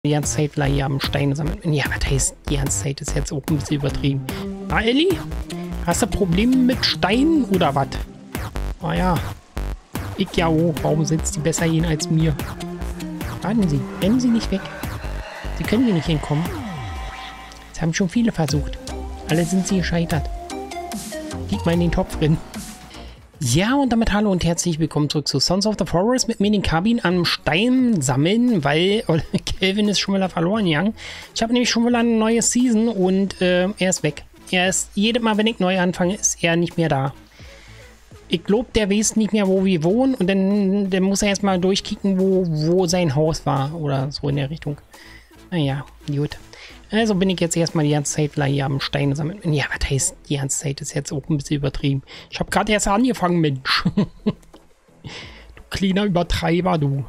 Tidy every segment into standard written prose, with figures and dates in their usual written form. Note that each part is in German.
Die ganze Zeit hier am Stein sammeln. Ja, was heißt die ganze Zeit? Ist jetzt auch ein bisschen übertrieben. Ah, Elli? Hast du Probleme mit Steinen oder was? Ah ja. Ich ja auch. Warum sind die besser hin als mir? Warten Sie. Rennen Sie nicht weg. Sie können hier nicht hinkommen. Das haben schon viele versucht. Alle sind sie gescheitert. Geht mal in den Topf drin. Ja, und damit hallo und herzlich willkommen zurück zu Sons of the Forest mit mir in den Kabinen am Stein sammeln, weil Kelvin ist schon wieder verloren gegangen. Ich habe nämlich schon wieder eine neue Season und er ist weg. Er ist jedes Mal, wenn ich neu anfange, ist er nicht mehr da. Ich glaube, der weiß nicht mehr, wo wir wohnen und dann muss er erstmal durchkicken, wo sein Haus war oder so in der Richtung. Naja, gut. Also bin ich jetzt erstmal die ganze Zeit hier am Stein sammeln. Ja, was heißt die ganze Zeit? Ist jetzt auch ein bisschen übertrieben. Ich habe gerade erst angefangen, Mensch. Du kleiner Übertreiber, du.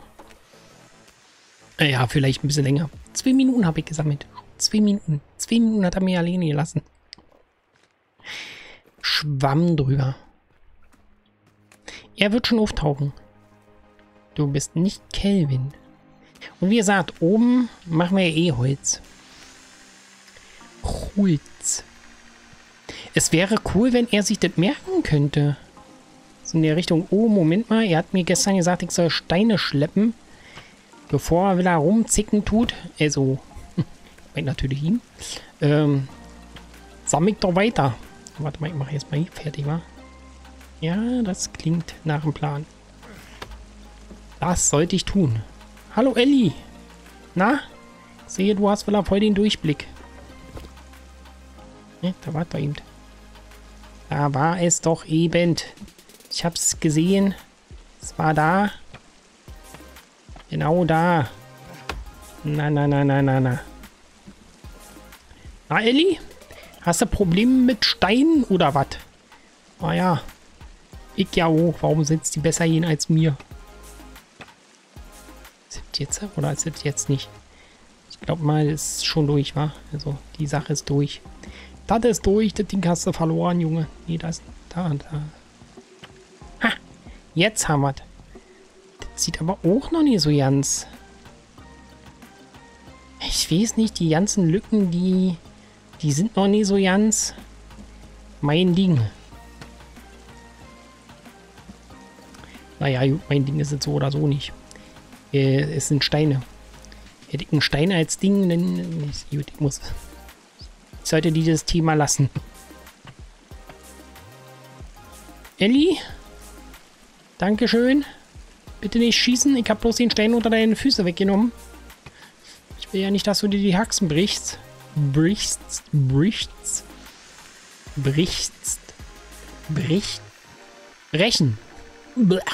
Ja, vielleicht ein bisschen länger. 2 Minuten habe ich gesammelt. 2 Minuten. 2 Minuten hat er mir alleine gelassen. Schwamm drüber. Er wird schon auftauchen. Du bist nicht Kelvin. Und wie gesagt, oben machen wir ja eh Holz. Holz. Es wäre cool, wenn er sich das merken könnte. So in der Richtung, oh, Moment mal, er hat mir gestern gesagt, ich soll Steine schleppen, bevor er wieder rumzicken tut. Also, meint natürlich ihn. Sammel ich doch weiter. Warte mal, ich mache jetzt mal hier fertig, wa? Ja, das klingt nach dem Plan. Das sollte ich tun. Hallo Elli. Na? Ich sehe, du hast voll den Durchblick. Ja, da war es doch eben. Da war es doch eben. Ich hab's gesehen. Es war da. Genau da. Na. Na, Elli? Hast du Probleme mit Steinen oder was? Ah ja. Ich ja auch. Warum sind die besser hin als mir? Ist jetzt oder ist es jetzt nicht? Ich glaube mal, es ist schon durch, wa? Also, die Sache ist durch. Das ist durch, das Ding hast du verloren, Junge. Nee, das da. Ha! Jetzt haben wir es. Das sieht aber auch noch nicht so ganz. Ich weiß nicht, die ganzen Lücken, die sind noch nicht so ganz mein Ding. Naja, mein Ding ist es so oder so nicht. Es sind Steine. Hätte ich einen Stein als Ding, dann ist gut, ich sollte dieses Thema lassen. Elli? Dankeschön. Bitte nicht schießen. Ich habe bloß den Stein unter deinen Füßen weggenommen. Ich will ja nicht, dass du dir die Haxen brichst. Brechen. Blah.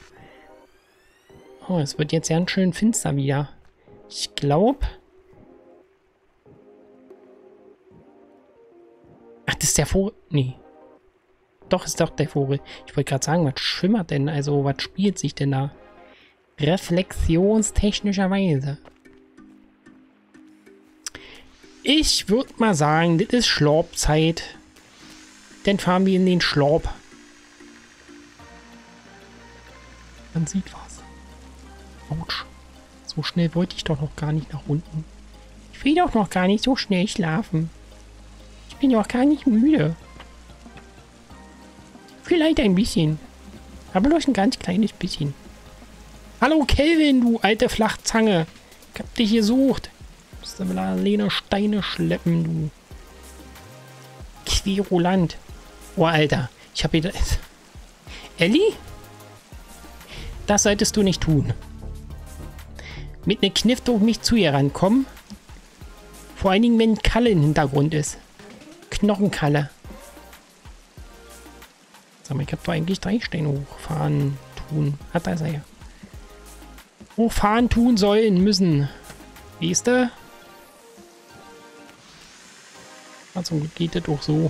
Oh, es wird jetzt ganz schön finster wieder. Ich glaube... Ach, das ist der Vogel. Nee. Doch, ist doch der Vogel. Ich wollte gerade sagen, was schimmert denn? Also, was spielt sich denn da? Reflexionstechnischerweise. Ich würde mal sagen, das ist Schlorpzeit. Dann fahren wir in den Schlorp. Man sieht was. Autsch. So schnell wollte ich doch noch gar nicht nach unten. Ich will doch noch gar nicht so schnell schlafen. Ich bin ja auch gar nicht müde. Vielleicht ein bisschen. Aber bloß ein ganz kleines bisschen. Hallo Kelvin, du alte Flachzange. Ich hab dich gesucht. Du musst aber alleine Steine schleppen, du. Querulant. Oh, Alter. Ich hab hier... Elli? Das solltest du nicht tun. Mit einem Kniff durch mich zu ihr rankommen. Vor allen Dingen, wenn Kalle im Hintergrund ist. Knochenkalle. Sag mal, ich habe doch eigentlich 3 Steine hochfahren tun. Hat er ja. Hochfahren tun sollen müssen. Weißt du? Also geht das auch so.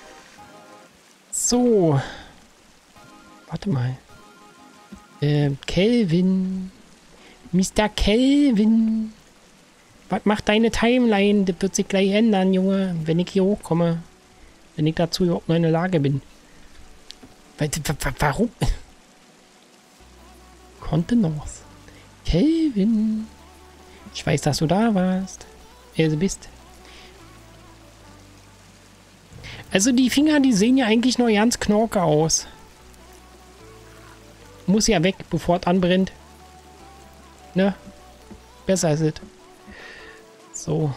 So. Warte mal. Kelvin. Mr. Kelvin. Was macht deine Timeline? Das wird sich gleich ändern, Junge, wenn ich hier hochkomme. Wenn ich dazu überhaupt noch in der Lage bin. Warum? Kontenance. Kelvin. Ich weiß, dass du da warst. Also bist. Also die Finger, die sehen ja eigentlich nur ganz knorke aus. Muss ja weg, bevor es anbrennt. Ne? Besser ist es. So.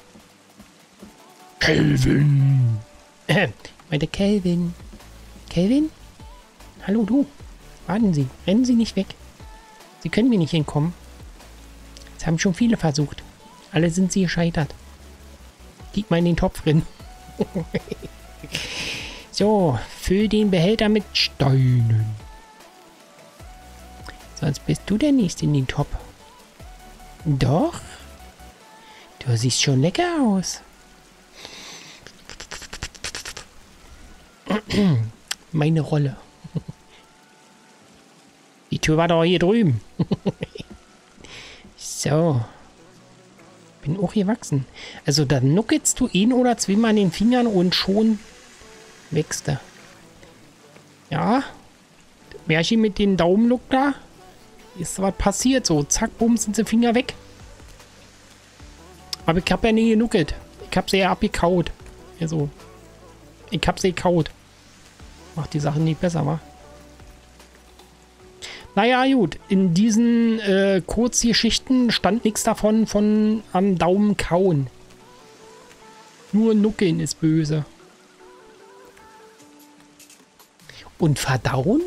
Kelvin. Meinte Kelvin. Kelvin? Hallo du. Warten Sie. Rennen Sie nicht weg. Sie können mir nicht entkommen. Das haben schon viele versucht. Alle sind sie gescheitert. Gib mal in den Topf drin. So, füll den Behälter mit Steinen. Sonst bist du der Nächste in den Topf. Doch. Du siehst schon lecker aus. Meine Rolle. Die Tür war doch hier drüben. So. Bin auch gewachsen. Also dann nuckelst du ihn oder zweimal an den Fingern und schon wächst er. Ja. Märchen mit den Daumenlook da. Ist was passiert so. Zack, bumm, sind die Finger weg. Aber ich habe ja nie genuckelt. Ich habe sie ja abgekaut. Also. Ich habe sie gekaut. Macht die Sachen nicht besser, wa? Naja, gut. In diesen Kurzgeschichten stand nichts davon von am Daumen kauen. Nur Nuckeln ist böse. Und verdauen?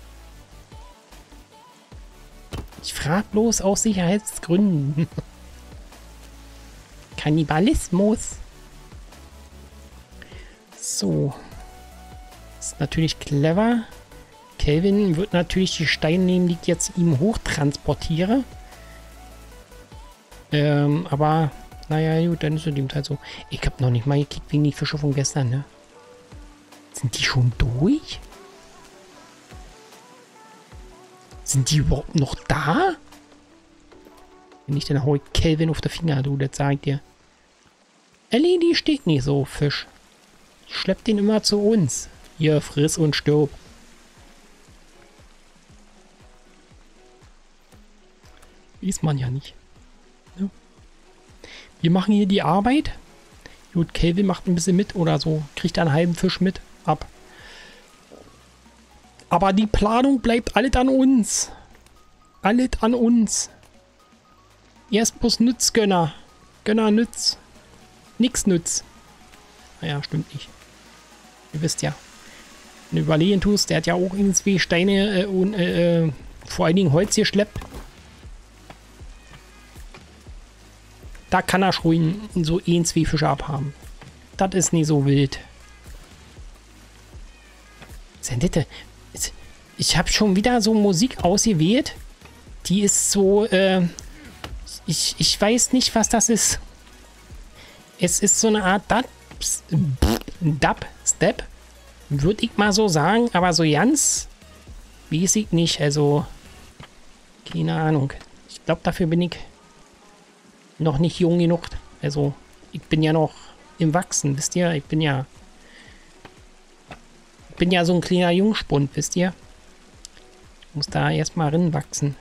Ich frage bloß aus Sicherheitsgründen. Kannibalismus. So. Ist natürlich clever. Kelvin wird natürlich die Steine nehmen, die ich jetzt ihm hochtransportiere. Aber, naja, gut, dann ist es eben halt so. Ich habe noch nicht mal gekickt wegen die Fische von gestern, ne? Sind die schon durch? Sind die überhaupt noch da? Wenn nicht, dann hau ich Kelvin auf die Finger, du, das sag ich dir. Ellie, die steht nicht so, Fisch. Ich schlepp den immer zu uns. Hier, friss und stirb. Ist man ja nicht. Ja. Wir machen hier die Arbeit. Gut, Kelvin macht ein bisschen mit oder so. Kriegt einen halben Fisch mit. Ab. Aber die Planung bleibt alles an uns. Alles an uns. Erst bloß Nütz, Gönner. Gönner Nütz. Nix Nütz. Naja, stimmt nicht. Ihr wisst ja. Wenn du überlegen tust, der hat ja auch irgendwie Steine und vor allen Dingen Holz geschleppt. Da kann er schon so 1-2 Fische abhaben. Das ist nicht so wild. Sendete. Ich habe schon wieder so Musik ausgewählt. Die ist so, ich weiß nicht, was das ist. Es ist so eine Art Dubstep. Würde ich mal so sagen. Aber so ganz weiß ich nicht. Also, keine Ahnung. Ich glaube, dafür bin ich noch nicht jung genug. Also, ich bin ja noch im Wachsen, wisst ihr? Ich bin ja so ein kleiner Jungspund, wisst ihr? Ich muss da erstmal rinwachsen.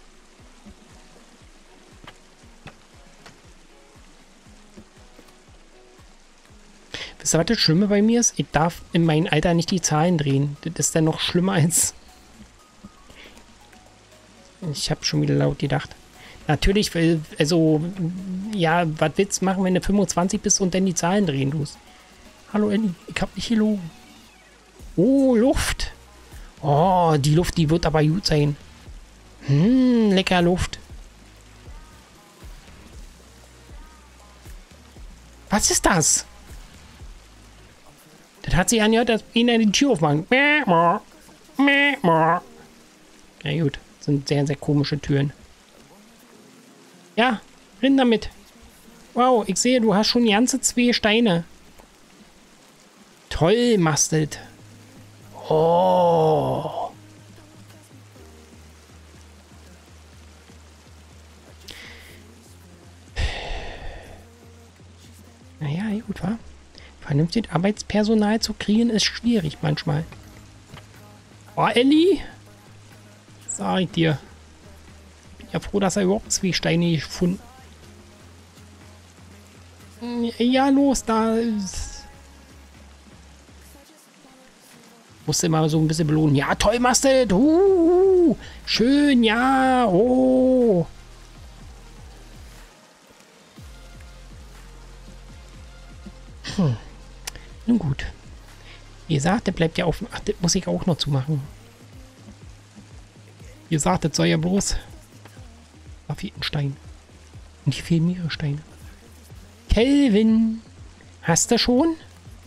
Wisst ihr, was das Schlimme bei mir ist? Ich darf in meinem Alter nicht die Zahlen drehen. Das ist dann noch schlimmer als... Ich habe schon wieder laut gedacht. Natürlich, also, ja, was willst du machen, wenn du 25 bist und dann die Zahlen drehen tust? Hallo Ellie, ich hab nicht gelogen. Oh, Luft. Oh, die Luft, die wird aber gut sein. Lecker Luft. Was ist das? Das hat sich angehört, dass ihnen die Tür aufmachen. Ja gut, das sind sehr, sehr komische Türen. Ja, renn damit. Wow, ich sehe, du hast schon ganze 2 Steine. Toll, Mastet. Oh. Naja, gut, wa? Vernünftig Arbeitspersonal zu kriegen ist schwierig manchmal. Oh, Ellie? Sag ich dir. Bin ja froh, dass er überhaupt 2 Steine gefunden. Ja, los, da. Musste immer so ein bisschen belohnen. Ja, toll machst du das. Schön, ja. Oh. Nun gut. Wie gesagt, der bleibt ja auf. Ach, das muss ich auch noch zumachen. Wie gesagt, das soll ja bloß. Da fehlt ein Stein. Und hier fehlen mehrere Steine. Kelvin. Hast du schon?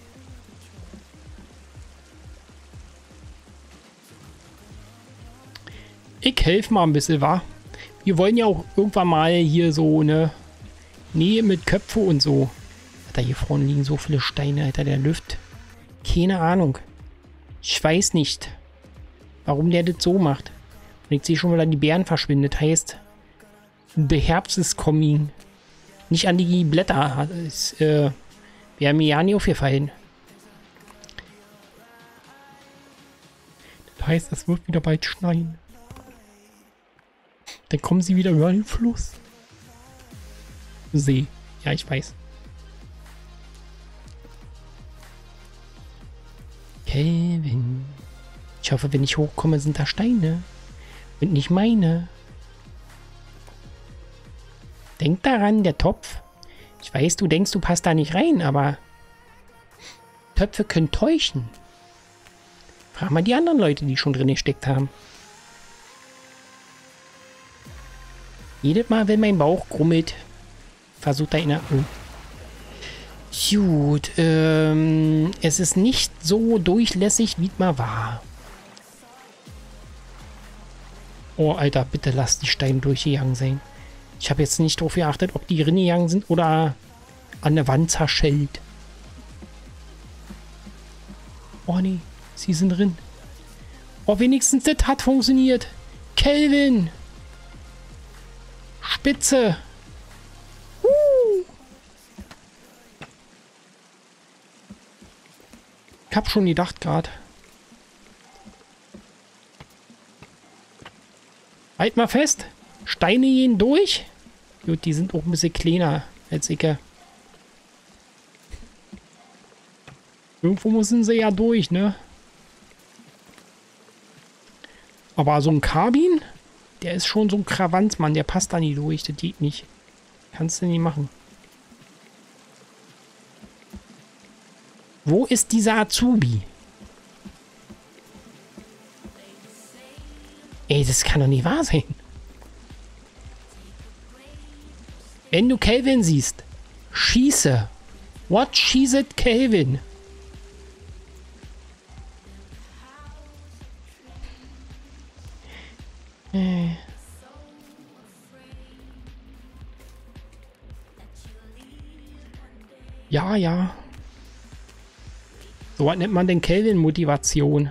Ich helfe mal ein bisschen, wa? Wir wollen ja auch irgendwann mal hier so eine Nähe mit Köpfe und so. Alter, hier vorne liegen so viele Steine, Alter, der Lüft. Keine Ahnung. Ich weiß nicht, warum der das so macht. Und ich sehe schon wieder, die Beeren verschwindet. Heißt, der Herbst ist coming. Nicht an die Blätter. Wäre mir ja nie aufgefallen. Das heißt, es wird wieder bald schneien. Dann kommen sie wieder über den Fluss. See. Ja, ich weiß. Kelvin. Ich hoffe, wenn ich hochkomme, sind da Steine. Und nicht meine. Denk daran, der Topf. Ich weiß, du denkst, du passt da nicht rein, aber Töpfe können täuschen. Frag mal die anderen Leute, die schon drin gesteckt haben. Jedes Mal, wenn mein Bauch grummelt, versucht da einer... Oh. Gut, es ist nicht so durchlässig, wie es mal war. Oh, Alter, bitte lass die Steine durchgegangen sein. Ich habe jetzt nicht darauf geachtet, ob die reingegangen sind oder an der Wand zerschellt. Oh nee, sie sind drin. Oh, wenigstens das hat funktioniert. Kelvin! Spitze! Ich hab schon gedacht gerade. Halt mal fest. Steine gehen durch. Gut, die sind auch ein bisschen kleiner als ich. Irgendwo müssen sie ja durch, ne? Aber so ein Karbin, der ist schon so ein Krawanzmann. Der passt da nie durch. Das geht nicht. Kannst du nicht machen. Wo ist dieser Azubi? Ey, das kann doch nicht wahr sein. Wenn du Kelvin siehst, schieße. What schießt Kelvin? Ja, ja. So was nennt man denn Kelvin-Motivation.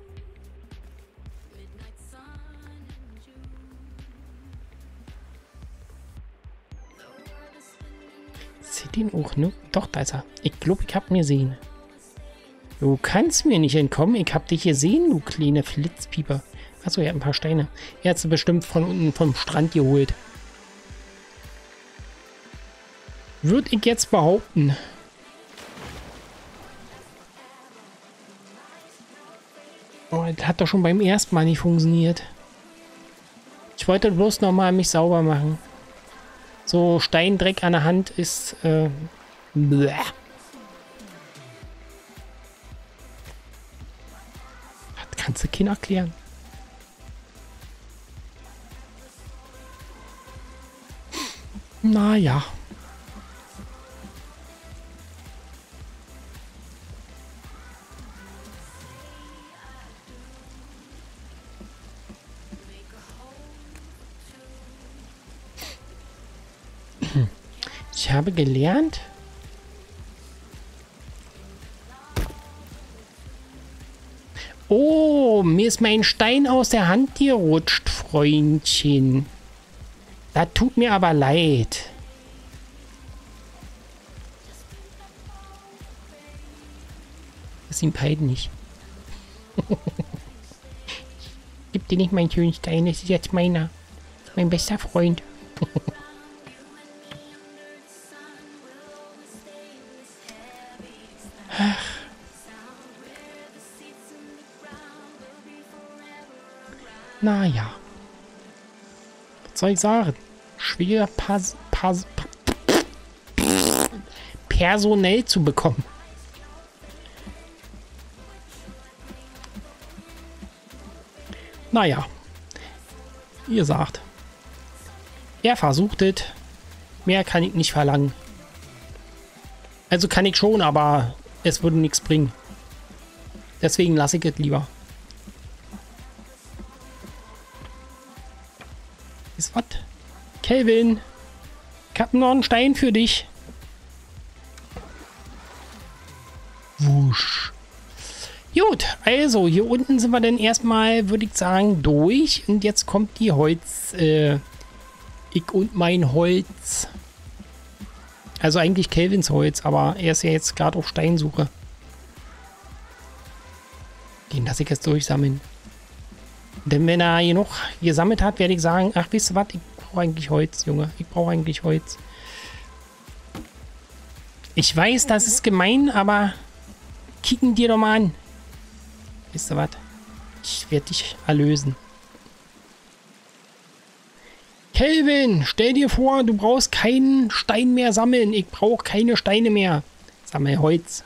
Seht ihn auch, ne? Doch, da ist er. Ich glaube, ich hab ihn gesehen. Du kannst mir nicht entkommen. Ich hab dich gesehen, du kleine Flitzpieper. Achso, er hat ein paar Steine. Er hat sie bestimmt von unten vom Strand geholt. Würde ich jetzt behaupten. Oh, das hat doch schon beim ersten Mal nicht funktioniert. Ich wollte bloß nochmal mich sauber machen. So Steindreck an der Hand ist... Bleh. Das kannst du keiner erklären. Naja. Ich habe gelernt. Oh, mir ist mein Stein aus der Hand gerutscht, Freundchen. Das tut mir aber leid. Das ist ihm peinlich. Gib dir nicht meinen schönen Stein, das ist jetzt meiner. Mein bester Freund. Naja. Was soll ich sagen? Schwer personell zu bekommen. Naja. Wie gesagt. Er versucht es. Mehr kann ich nicht verlangen. Also kann ich schon, aber es würde nichts bringen. Deswegen lasse ich es lieber. Ist was? Kelvin, ich habe noch einen Stein für dich. Wusch. Gut, also hier unten sind wir dann erstmal, würde ich sagen, durch. Und jetzt kommt die Holz, ich und mein Holz. Also eigentlich Kelvins Holz, aber er ist ja jetzt gerade auf Steinsuche. Den lasse ich jetzt durchsammeln. Denn wenn er genug gesammelt hat, werde ich sagen, ach, wisst ihr was, ich brauche eigentlich Holz, Junge. Ich brauche eigentlich Holz. Ich weiß, das ist gemein, aber kicken dir doch mal an. Wisst ihr was? Ich werde dich erlösen. Kelvin, stell dir vor, du brauchst keinen Stein mehr sammeln. Ich brauche keine Steine mehr. Sammel Holz.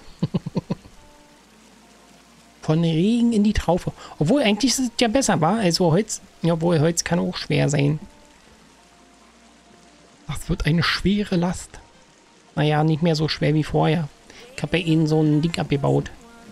Von Regen in die Traufe. Obwohl, eigentlich ist es ja besser, war. Also Holz, obwohl Holz kann auch schwer sein. Das wird eine schwere Last. Naja, nicht mehr so schwer wie vorher. Ich habe bei ihnen so ein Ding abgebaut.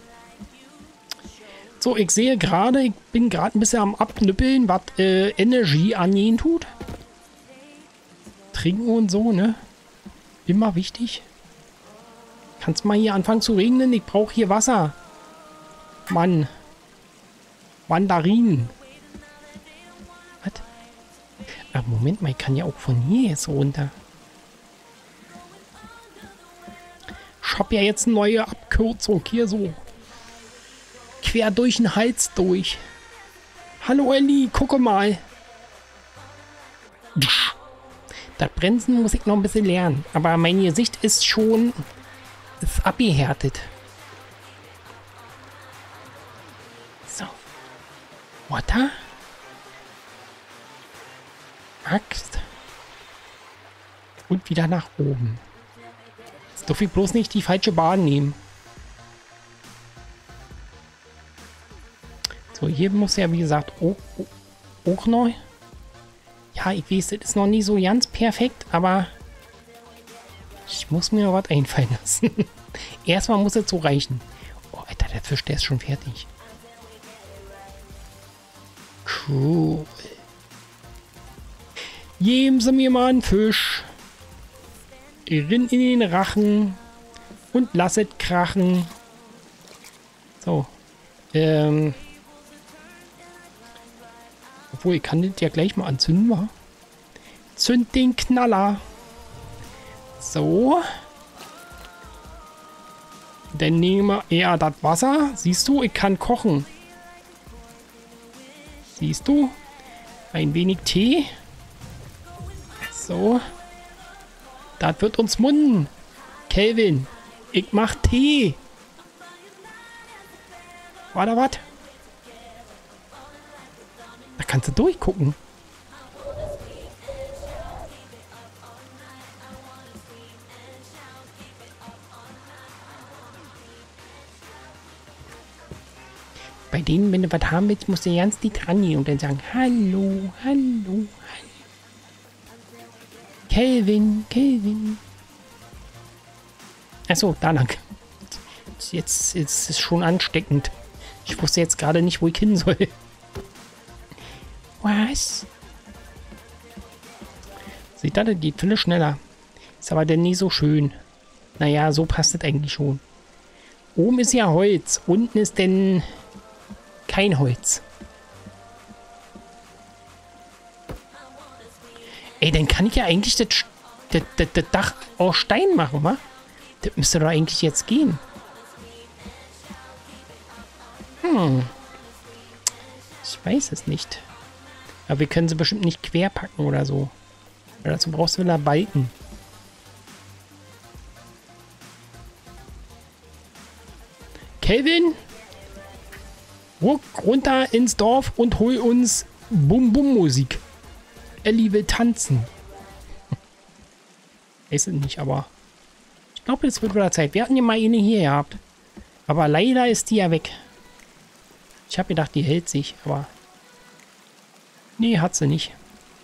So, ich sehe gerade, ich bin gerade ein bisschen am Abnüppeln, was Energie angehen tut. Trinken und so, ne? Immer wichtig. Kannst mal hier anfangen zu regnen? Ich brauche hier Wasser. Mann. Mandarinen. Was? Ach, Moment mal, ich kann ja auch von hier jetzt runter. Ich habe ja jetzt eine neue Abkürzung hier so. Quer durch den Hals durch. Hallo Elli, gucke mal. Das Bremsen muss ich noch ein bisschen lernen. Aber mein Gesicht ist schon abgehärtet. So. Water. Axt. Und wieder nach oben. Jetzt darf ich bloß nicht die falsche Bahn nehmen. So, hier muss ja wie gesagt auch neu. Ja, ich weiß, das ist noch nie so ganz perfekt, aber ich muss mir noch was einfallen lassen. Erstmal muss es so reichen. Oh, Alter, der Fisch, der ist schon fertig. Cool. Geben Sie mir mal einen Fisch. Rinn in den Rachen und lasset krachen. So. Obwohl, ich kann das ja gleich mal anzünden, wa? Zünd den Knaller. So. Dann nehmen wir eher das Wasser. Siehst du, ich kann kochen. Siehst du? Ein wenig Tee. So. Das wird uns munden. Kelvin, ich mach Tee. War da was? Da kannst du durchgucken. Bei denen, wenn du was haben willst, musst du ganz dicht rangehen und dann sagen, hallo, hallo, hallo. Kelvin, Kelvin. Achso, da lang. Jetzt ist es schon ansteckend. Ich wusste jetzt gerade nicht, wo ich hin soll. Was? Seht ihr, das geht viel schneller. Ist aber dann nie so schön. Naja, so passt es eigentlich schon. Oben ist ja Holz. Unten ist denn kein Holz. Ey, dann kann ich ja eigentlich das Dach aus Stein machen, wa? Das müsste doch eigentlich jetzt gehen. Ich weiß es nicht. Aber wir können sie bestimmt nicht quer packen oder so. Weil dazu brauchst du wieder Balken. Kelvin, ruck runter ins Dorf und hol uns Bum-Bum-Musik. Ellie will tanzen. Weiß es nicht, aber ich glaube, es wird wieder Zeit. Wir hatten ja mal eine hier gehabt. Aber leider ist die ja weg. Ich habe gedacht, die hält sich, aber nee, hat sie nicht.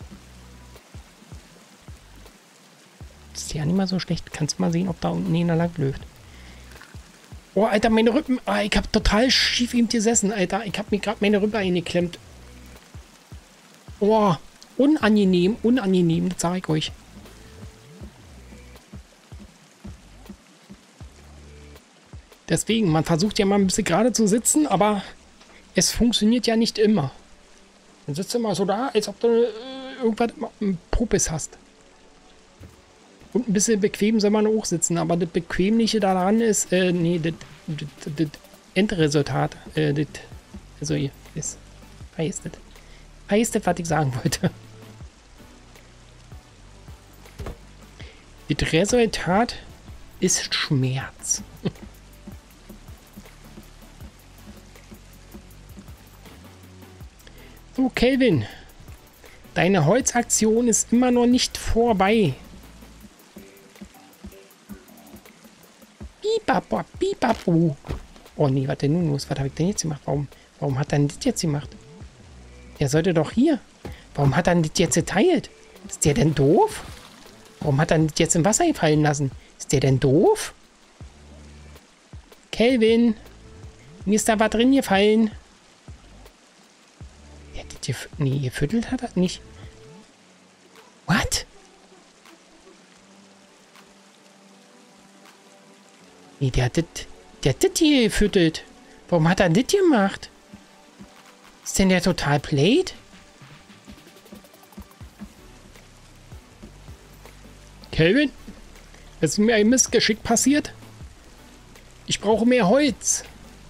Ist ja nicht mal so schlecht. Kannst mal sehen, ob da unten einer lang läuft. Oh, Alter, meine Rippen. Ah, ich habe total schief eben gesessen, Alter. Ich habe mir gerade meine Rippe eingeklemmt. Oh, unangenehm, unangenehm, das sage ich euch. Deswegen, man versucht ja mal ein bisschen gerade zu sitzen, aber es funktioniert ja nicht immer. Dann sitzt du immer so da, als ob du irgendwas im Popis hast. Und ein bisschen bequem soll man auch sitzen, aber das Bequemliche daran ist, nee, das Endresultat, also hier, ist, was ich sagen wollte. Das Resultat ist Schmerz. So, Kelvin, deine Holzaktion ist immer noch nicht vorbei. Bipapo, bipapo. Oh nee, was denn nun los? Was habe ich denn jetzt gemacht? Warum hat er denn das jetzt gemacht? Der sollte doch hier. Warum hat er denn das jetzt geteilt? Ist der denn doof? Warum hat er das jetzt im Wasser fallen lassen? Ist der denn doof? Kelvin, mir ist da was drin gefallen. Nee, gefüttert hat er nicht. What? Nee, der hat das hier gefüttert. Warum hat er das gemacht? Ist denn der total played? Kelvin? Es ist mir ein Missgeschick passiert. Ich brauche mehr Holz.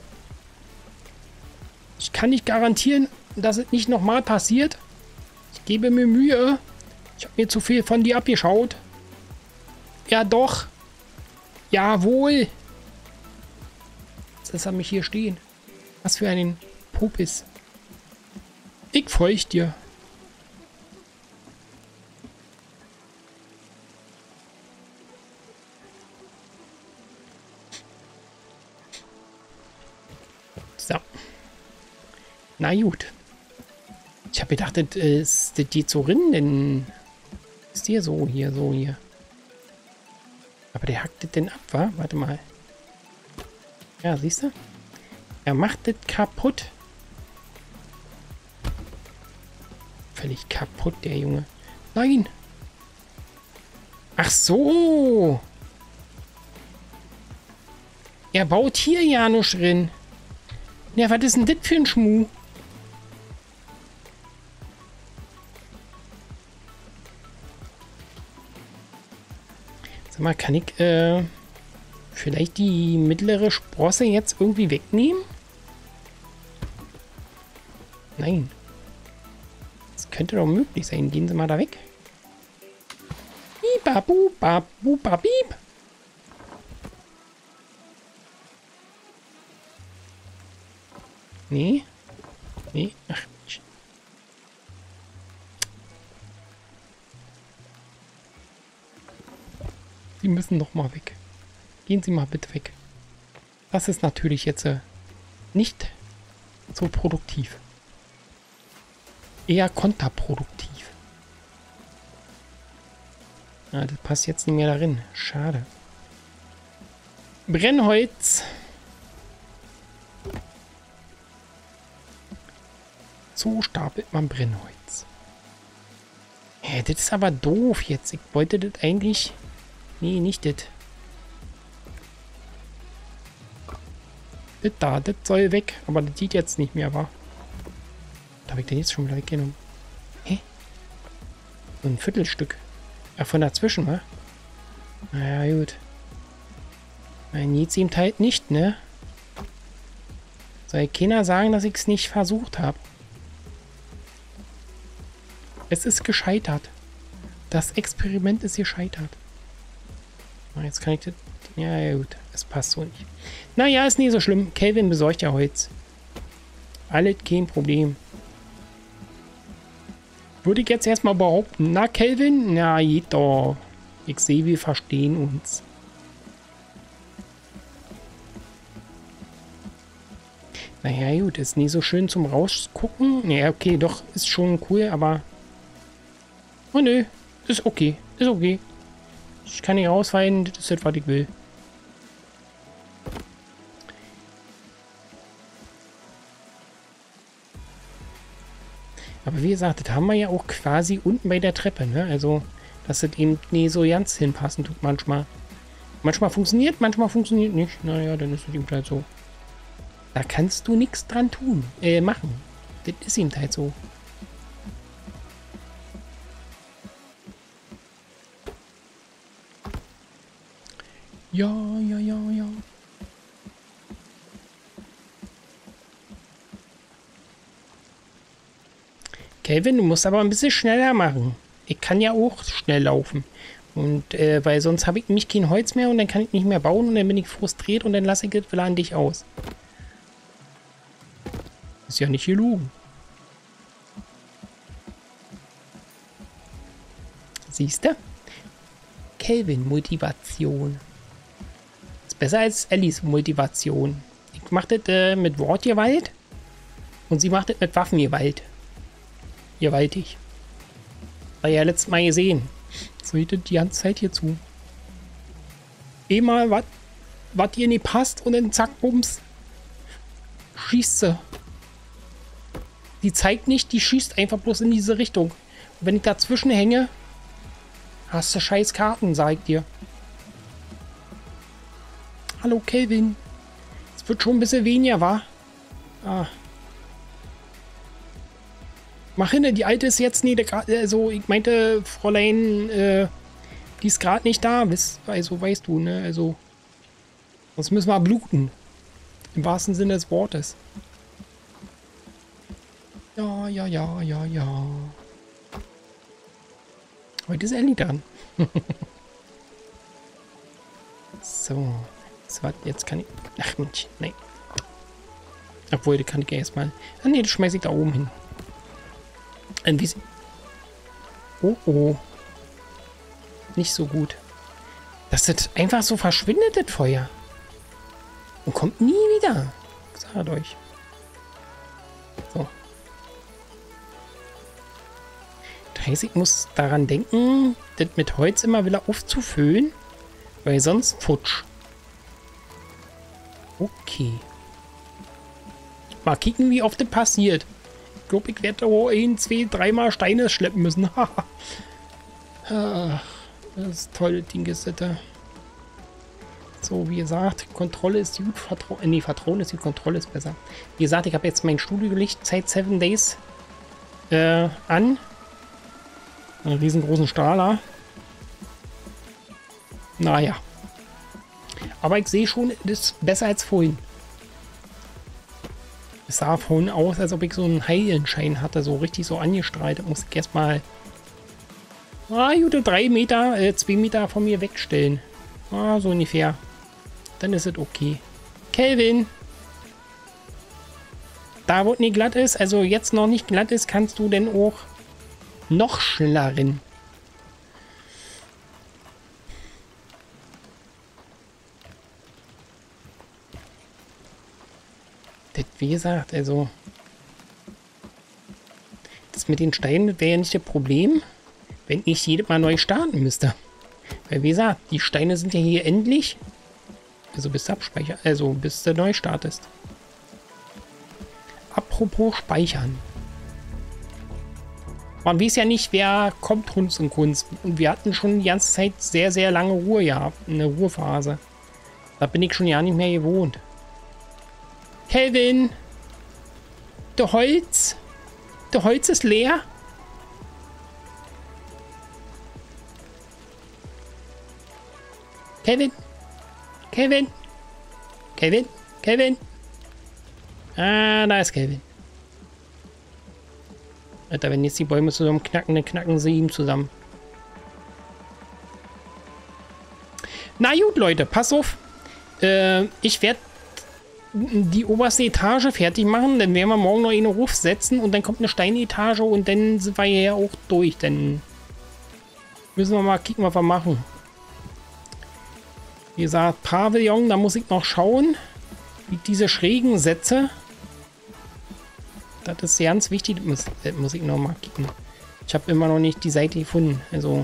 Ich kann nicht garantieren, dass es nicht nochmal passiert. Ich gebe mir Mühe. Ich habe mir zu viel von dir abgeschaut. Ja doch. Jawohl. Jetzt lässt er mich hier stehen. Was für einen Popis. Ich feucht dir. So. Na gut. Ich habe gedacht, das geht so rin, denn ist hier so, hier, so, hier. Aber der hackt das denn ab, wa? Warte mal. Ja, siehst du? Er macht das kaputt. Völlig kaputt, der Junge. Nein! Ach so! Er baut hier Janusz drin. Ja, was ist denn das für ein Schmuh? Sag mal, kann ich vielleicht die mittlere Sprosse jetzt irgendwie wegnehmen? Nein. Das könnte doch möglich sein. Gehen Sie mal da weg. Bieb. Nee. Nee. Ach. Sie müssen doch mal weg. Gehen Sie mal bitte weg. Das ist natürlich jetzt nicht so produktiv. Eher kontraproduktiv. Ah, das passt jetzt nicht mehr darin. Schade. Brennholz. So stapelt man Brennholz. Das ist aber doof jetzt. Ich wollte das eigentlich... Nee, nicht das. Das soll weg. Aber das sieht jetzt nicht mehr, wa? Da habe ich den jetzt schon wieder weggenommen. Hä? So ein Viertelstück. Ach, von dazwischen, wa? Naja, gut. Mein jetzt eben halt nicht, ne? Soll keiner sagen, dass ich es nicht versucht habe. Es ist gescheitert. Das Experiment ist gescheitert. Jetzt kann ich das... Ja, gut. Das passt so nicht. Naja, ist nie so schlimm. Kelvin besorgt ja Holz. Alles kein Problem. Würde ich jetzt erstmal behaupten. Na, Kelvin? Na, geht doch. Ich sehe, wir verstehen uns. Naja, gut. Ist nie so schön zum Rausgucken. Ja, okay, doch. Ist schon cool, aber... Oh, nö. Ist okay. Ist okay. Ich kann nicht rausfallen. Das ist das, was ich will. Aber wie gesagt, das haben wir ja auch quasi unten bei der Treppe, ne? Also, dass das eben nie so ganz hinpassen tut manchmal. Manchmal funktioniert nicht. Naja, dann ist es eben halt so. Da kannst du nichts dran tun. Machen. Das ist eben halt so. Ja. Kelvin, du musst aber ein bisschen schneller machen. Ich kann ja auch schnell laufen. Und weil sonst habe ich nämlich kein Holz mehr und dann kann ich nicht mehr bauen und dann bin ich frustriert und dann lasse ich das wieder an dich aus. Ist ja nicht gelogen. Siehst du? Kelvin, Motivation. Ist besser als Ellis Motivation. Ich mache das mit Wortgewalt und sie macht das mit Waffengewalt. Gewaltig. War ja letztes Mal gesehen. So geht das die ganze Zeit hier zu. Mal was ihr nicht passt und dann zack, bums. Schießt sie. Die zeigt nicht, die schießt einfach bloß in diese Richtung. Und wenn ich dazwischen hänge, hast du scheiß Karten, sag ich dir. Hallo Kelvin. Es wird schon ein bisschen weniger, wa? Ah. Mach hin, die alte ist jetzt nicht, also ich meinte, Fräulein, die ist gerade nicht da, also weißt du, ne, also, sonst müssen wir bluten, im wahrsten Sinne des Wortes. Ja. Heute ist Ellie dran. So, jetzt kann ich, ach Mensch, nein. Obwohl, das kann ich ja erstmal, ah ne, das schmeiße ich da oben hin. Oh. Nicht so gut. Das ist einfach so verschwindet, das Feuer. Und kommt nie wieder. Ich sag euch. So. Das heißt, ich muss daran denken, das mit Holz immer wieder aufzufüllen, weil sonst futsch. Okay. Mal kicken, wie oft das passiert. Ich glaube, ich werde auch 1, 2, 3 Mal Steine schleppen müssen. Das ist toll, das Ding ist das. So, wie gesagt, Kontrolle ist gut, Vertrauen ist gut, Kontrolle ist besser. Wie gesagt, ich habe jetzt mein Studiolicht seit 7 Days an. Einen riesengroßen Strahler. Naja. Aber ich sehe schon, das ist besser als vorhin. Es sah vorhin aus, als ob ich so einen Heilenschein hatte, so richtig so angestrahlt. Da muss ich erstmal gute 3 Meter, 2 Meter von mir wegstellen. So ungefähr. Dann ist es okay. Kelvin! Da wo es nicht glatt ist, also jetzt noch nicht glatt ist, kannst du denn auch noch schneller rennen. Wie gesagt, also das mit den Steinen wäre ja nicht das Problem, wenn ich jedes Mal neu starten müsste. Weil wie gesagt, die Steine sind ja hier endlich. Also bis du abspeichern, also bis du neu startest. Apropos Speichern. Man weiß ja nicht, wer kommt Hunds und Kunst. Und wir hatten schon die ganze Zeit sehr, sehr lange Ruhe gehabt. Eine Ruhephase. Da bin ich schon ja nicht mehr gewohnt. Kelvin! Der Holz ist leer. Kelvin! Ah, da ist Kelvin. Alter, wenn jetzt die Bäume zusammen knacken, dann knacken sie ihm zusammen. Na gut, Leute, pass auf. Ich werde die oberste Etage fertig machen. Dann werden wir morgen noch eine Ruf setzen und dann kommt eine Steinetage und dann sind wir ja auch durch. Dann müssen wir mal kicken, was wir machen. Wie gesagt, Pavillon, da muss ich noch schauen, wie ich diese Schrägen setze. Das ist ganz wichtig. Das muss ich noch mal kicken. Ich habe immer noch nicht die Seite gefunden. Also,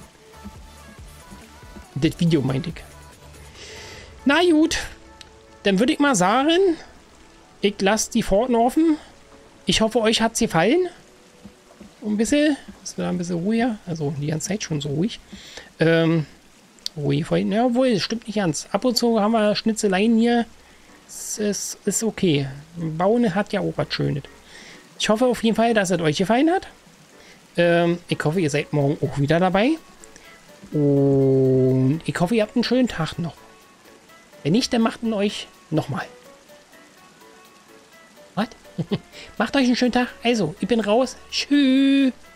das Video meinte ich. Na gut, dann würde ich mal sagen, ich lasse die Pforten offen. Ich hoffe, euch hat es gefallen. Ein bisschen, ist da ein bisschen ruhiger. Also die ganze Zeit schon so ruhig. Ruhig, ja wohl, das stimmt nicht ganz. Ab und zu haben wir Schnitzeleien hier. Es ist okay. Bauen hat ja auch was Schönes. Ich hoffe auf jeden Fall, dass es euch gefallen hat. Ich hoffe, ihr seid morgen auch wieder dabei. Und ich hoffe, ihr habt einen schönen Tag noch. Wenn nicht, dann macht ihn euch nochmal. Was? Macht euch einen schönen Tag. Also, ich bin raus. Tschüss.